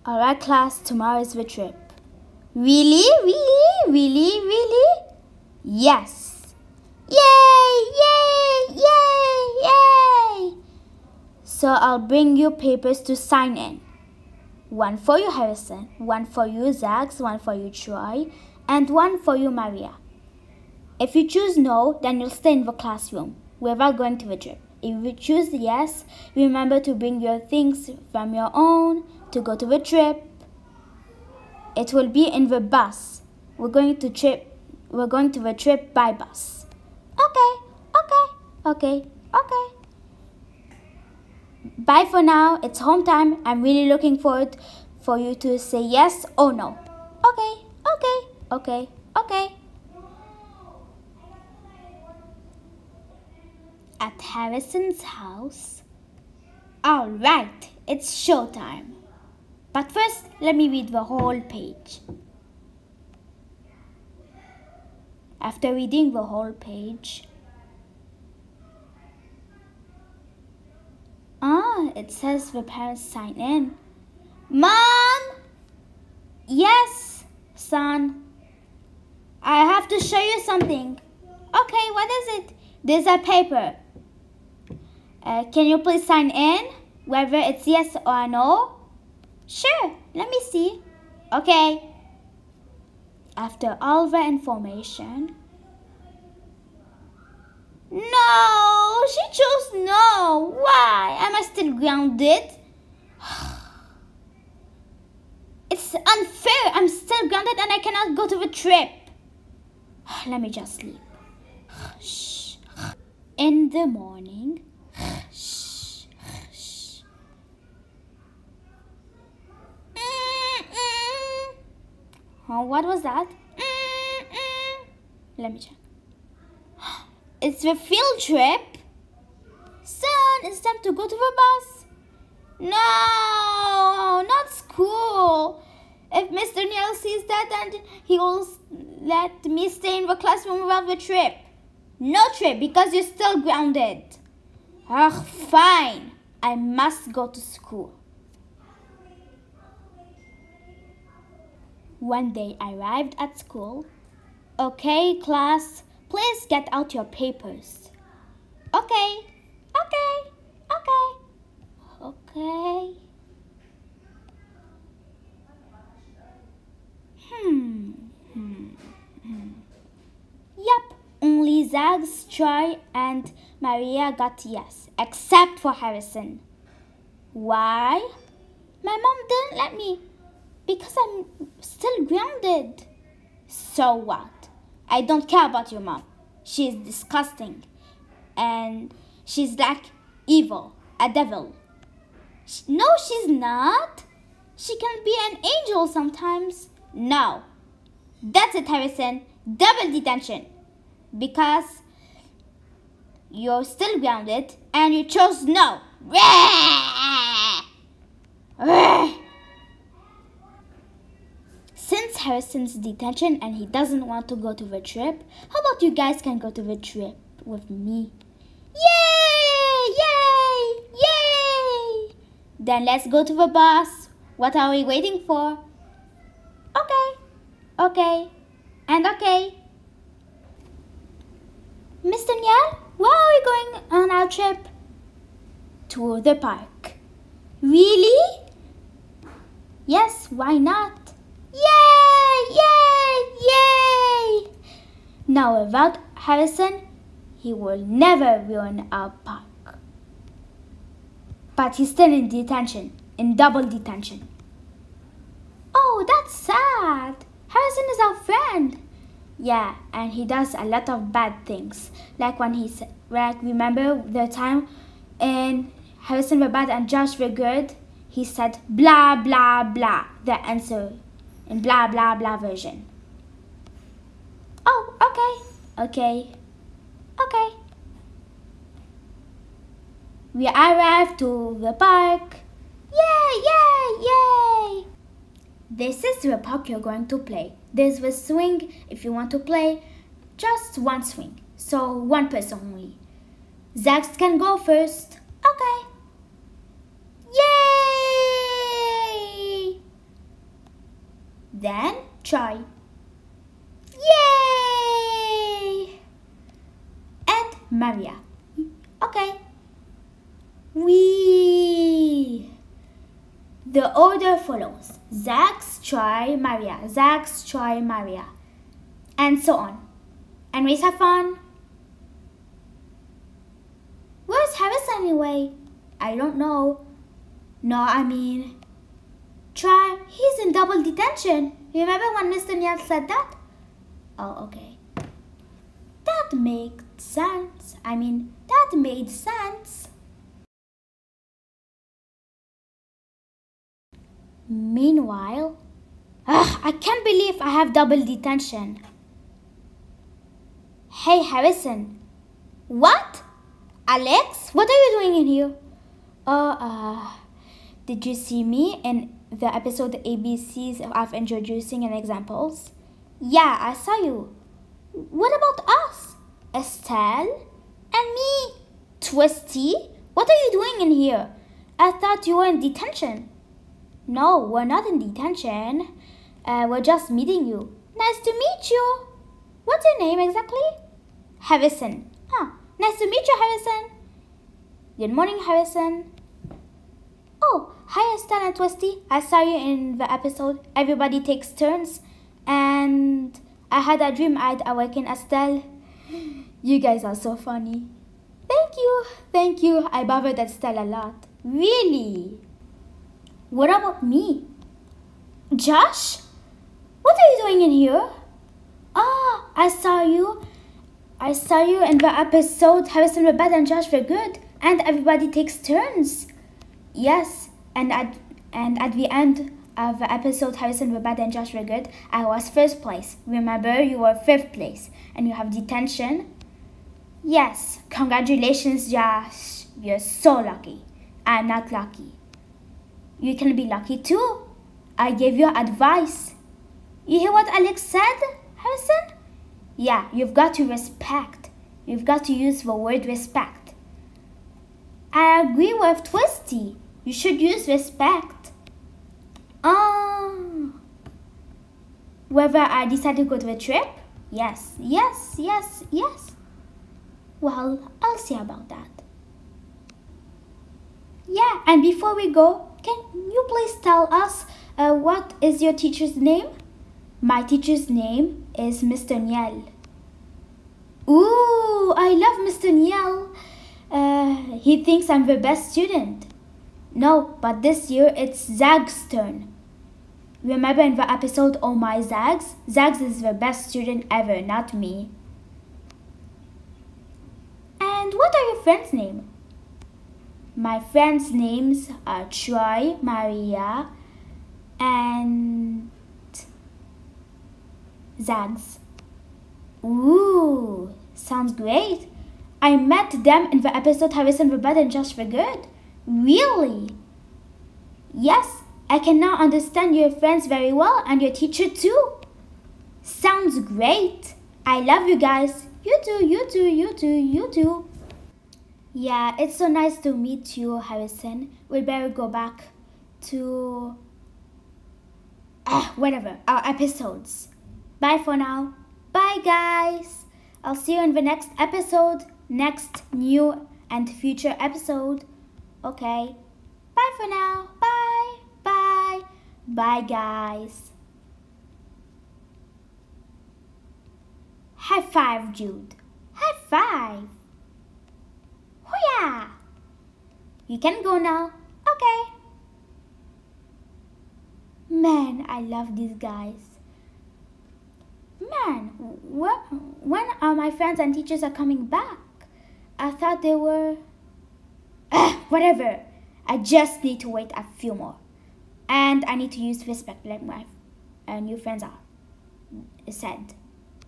Alright class, tomorrow is the trip. Really? Really? Really? Really? Yes. Yay! Yay! Yay! Yay! So I'll bring you papers to sign in. One for you, Harrison. One for you, Zax. One for you, Troy. And one for you, Maria. If you choose no, then you'll stay in the classroom without going to the trip. If you choose yes, remember to bring your things from your own to go to the trip. It will be in the bus. We're going to the trip by bus. Okay. Bye for now. It's home time. I'm really looking forward for you to say yes or no. Okay. At Harrison's house. All right, it's showtime. But first, let me read the whole page. After reading the whole page, it says the parents sign in. Mom! Yes, son. I have to show you something. Okay, what is it? There's a paper. Can you please sign in, whether it's yes or no? Sure, let me see. Okay. After all the information. No, she chose no. Why? Am I still grounded? It's unfair. I'm still grounded and I cannot go to the trip. Let me just sleep. Shh. In the morning. What was that? Let me check. It's the field trip. Son, it's time to go to the bus. No, not school. If Mr. Neal sees that, then he will let me stay in the classroom without the trip. No trip because you're still grounded. Ugh, fine. I must go to school. When they arrived at school, okay, class, please get out your papers. Okay. Yep, only Zags, Troy, and Maria got yes, except for Harrison. Why? My mom didn't let me. Because I'm still grounded. So what? I don't care about your mom. She is disgusting. And she's like evil, a devil. No, she's not. She can be an angel sometimes. No. That's it, Harrison. Double detention. Because you're still grounded and you chose no. Since Harrison's detention and he doesn't want to go to the trip, how about you guys can go to the trip with me? Yay! Then let's go to the bus. What are we waiting for? Okay. Mr. Neal, where are we going on our trip? To the park. Really? Yes, why not? Yay! Now without Harrison, he will never ruin our park. But he's still in detention, in double detention. Oh, that's sad. Harrison is our friend. Yeah, and he does a lot of bad things. Like when remember the time in Harrison the Bad and Josh the Good, he said blah blah blah, the answer in blah blah blah version. Oh, okay. We arrived to the park. Yay! This is the park you're going to play. There's the swing. If you want to play, just one swing. So one person only. Zax can go first. Okay. Yay! Then try. Yay! And Maria. Okay. We. The order follows. Zags, try, Maria. Zags, try, Maria. And so on. And we have fun. Where's Harris anyway? I don't know. No, I mean, try. He's in double detention. Remember when Mr. Niel said that? Oh, okay. That makes sense. That made sense. Meanwhile, I can't believe I have double detention. Hey, Harrison. What? Alex, what are you doing in here? Did you see me in the episode ABCs of introducing and examples? Yeah, I saw you. What about us? Estelle? And me? Twisty? What are you doing in here? I thought you were in detention. No, we're not in detention. We're just meeting you. Nice to meet you. What's your name exactly? Harrison. Nice to meet you, Harrison. Good morning, Harrison. Oh, hi, Estelle and Twisty. I saw you in the episode Everybody Takes Turns. And I had a dream I'd awaken Estelle. You guys are so funny. Thank you. I bothered Estelle a lot. Really? What about me? Josh? What are you doing in here? I saw you in the episode Harrison were bad and Josh were good. And Everybody Takes Turns. Yes, and at the end of the episode Harrison were bad and Josh were good, I was first place. Remember, you were fifth place. And you have detention. Yes, congratulations, Josh. You're so lucky. I'm not lucky. You can be lucky too. I gave you advice. You hear what Alex said, Harrison? Yeah, you've got to respect. You've got to use the word respect. I agree with Twisty. You should use respect. Whether I decide to go to a trip? Yes. Well, I'll see about that. Yeah, and before we go, can you please tell us what is your teacher's name? My teacher's name is Mr. Niel. Ooh, I love Mr. Niel. He thinks I'm the best student. No, but this year it's Zag's turn. Remember in the episode Oh My Zags? Zags is the best student ever, not me. And what are your friends' names? My friends' names are Troy, Maria, and Zags. Ooh, sounds great. I met them in the episode Harrison were bad and Josh were good. Really? Yes, I can now understand your friends very well and your teacher too. Sounds great. I love you guys. You too. Yeah, it's so nice to meet you, Harrison. We better go back to whatever, our episodes. Bye for now. Bye, guys. I'll see you in the next episode, next new and future episode. Okay. Bye for now. Bye, guys. High five, Jude. High five. Hoo-yah! You can go now. Okay. Man, I love these guys. Man, when are my friends and teachers are coming back? I thought they were... whatever. I just need to wait a few more. And I need to use respect like my new friends are said.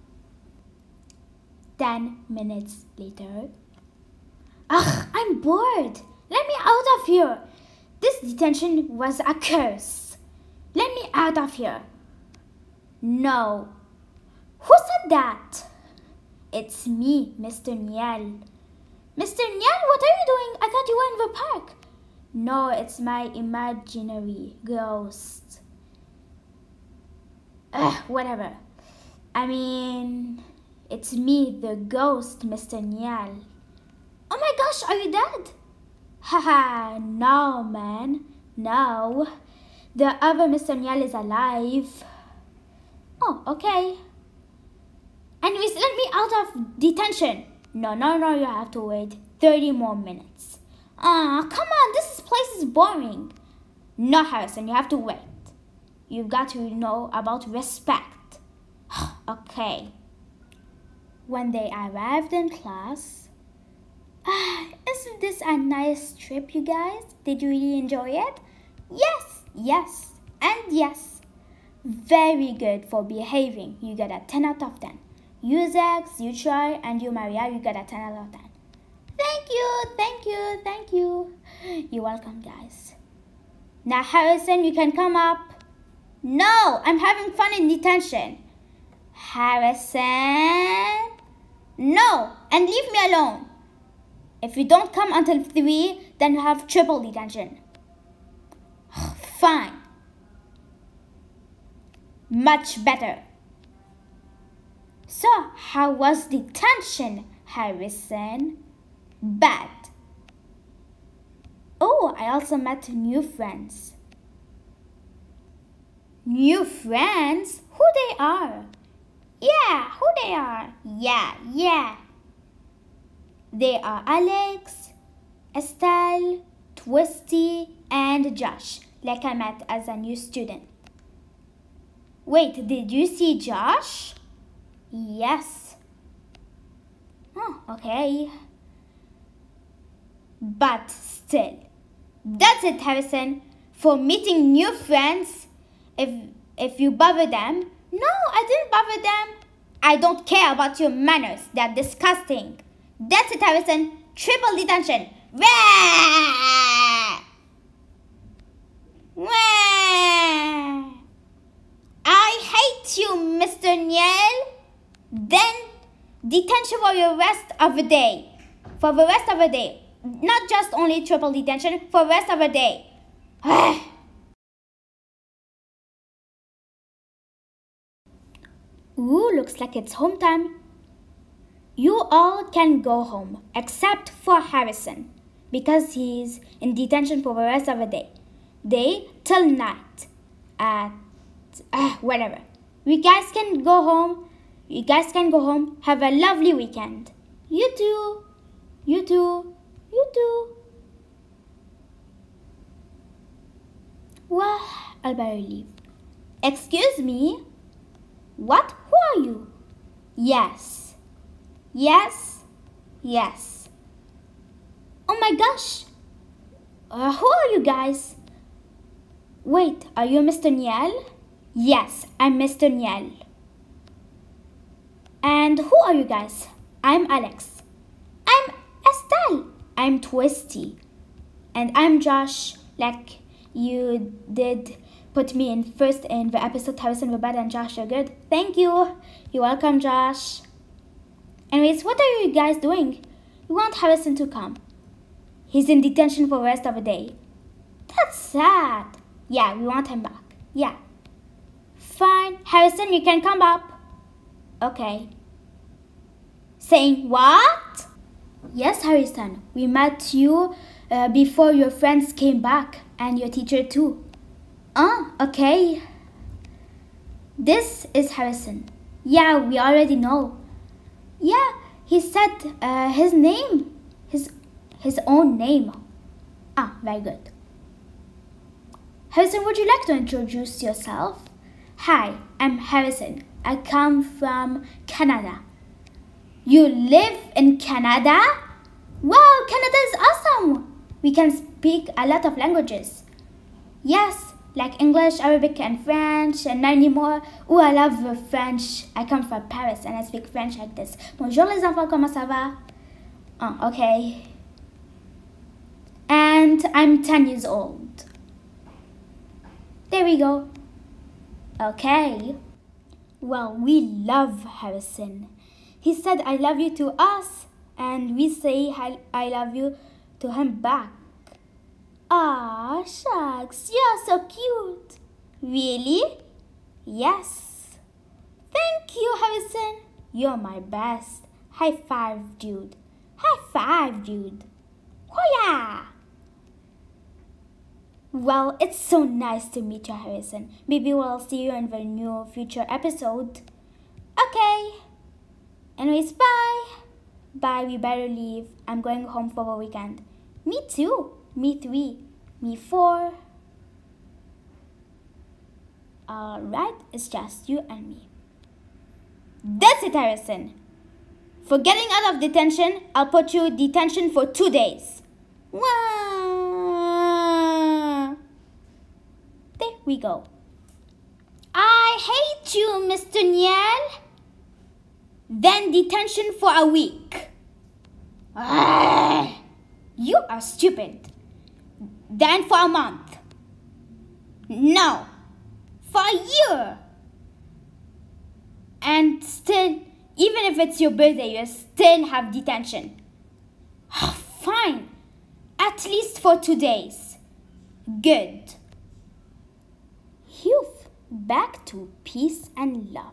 10 minutes later. I'm bored. Let me out of here. This detention was a curse. Let me out of here. No. Who said that? It's me, Mr. Niel. Mr. Niel, what are you doing? I thought you were in the park. No, it's my imaginary ghost. Whatever. I mean, it's me, the ghost, Mr. Niall. Oh my gosh, are you dead? Haha, no, man. No. The other Mr. Niall is alive. Oh, okay. Anyways, let me out of detention. No, you have to wait 30 more minutes. Come on, this place is boring. No, Harrison, you have to wait. You've got to know about respect. Okay. When they arrived in class, isn't this a nice trip, you guys? Did you really enjoy it? Yes, and yes. Very good for behaving. You got a 10 out of 10. You, Zax, you Troy, and you, Maria, you got a 10 out of 10. Thank you. You're welcome, guys. Now, Harrison, you can come up. No, I'm having fun in detention. Harrison. No, and leave me alone. If you don't come until 3, then you have triple detention. Fine. Much better. So, how was detention, Harrison? Bad. Oh, I also met new friends. New friends? Who they are? Yeah, who they are? Yeah. They are Alex, Estelle, Twisty, and Josh, like I met as a new student. Wait, did you see Josh? Yes. Oh, okay. But still, that's it, Harrison. For meeting new friends, if you bother them. No, I didn't bother them. I don't care about your manners. They're disgusting. That's it, Harrison. Triple detention. Wah! Wah! I hate you, Mr. Niall. Then detention for the rest of the day. For the rest of the day. Not just only triple detention, for the rest of the day. Ooh, looks like it's home time. You all can go home, except for Harrison, because he's in detention for the rest of the day. Day till night. Whatever. You guys can go home. Have a lovely weekend. You too. Well, I'll better leave. Excuse me? What? Who are you? Yes. Oh my gosh. Who are you guys? Wait, are you Mr. Niall? Yes, I'm Mr. Niall. And who are you guys? I'm Alex. I'm Estelle. I'm Twisty. And I'm Josh, like you did put me in first in the episode Harrison were bad and Josh are good. Thank you. You're welcome, Josh. Anyways, what are you guys doing? We want Harrison to come. He's in detention for the rest of the day. That's sad. Yeah, we want him back. Yeah. Fine. Harrison, you can come up. Okay. Saying what? Yes, Harrison. We met you before your friends came back and your teacher too. Okay. This is Harrison. Yeah, we already know. Yeah, he said his name. His own name. Very good. Harrison, would you like to introduce yourself? Hi, I'm Harrison. I come from Canada. You live in Canada? Wow, Canada is awesome! We can speak a lot of languages. Yes, like English, Arabic, and French, and many more. Oh, I love French. I come from Paris and I speak French like this. Bonjour les enfants, comment ça va? Okay. And I'm 10 years old. There we go. Okay. Well, we love Harrison. He said I love you to us, and we say I love you to him back. Ah, shucks, you're so cute. Really? Yes. Thank you, Harrison. You're my best. High five, dude. High five, dude. Oh, yeah. Well, it's so nice to meet you, Harrison. Maybe we'll see you in the new future episode. Okay. Anyways, bye. Bye, we better leave. I'm going home for the weekend. Me too. Me 3. Me 4. Alright, it's just you and me. That's it, Harrison. For getting out of detention, I'll put you in detention for 2 days. There we go. I hate you, Mr. Niel. Then detention for a week. You are stupid. Then for a month. No. For a year. And still, even if it's your birthday, you still have detention. Fine. At least for 2 days. Good. Phew. Back to peace and love.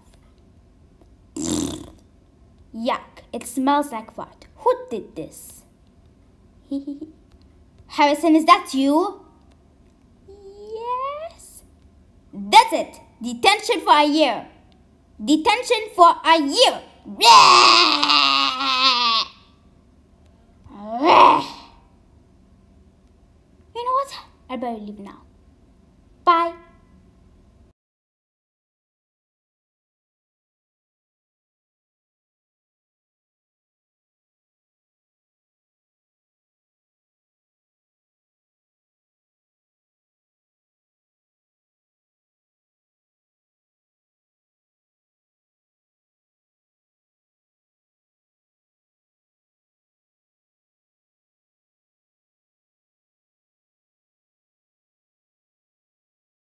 Yuck, it smells like what? Who did this? Harrison, is that you? Yes. That's it. Detention for a year. Detention for a year. You know what? I better leave now. Bye.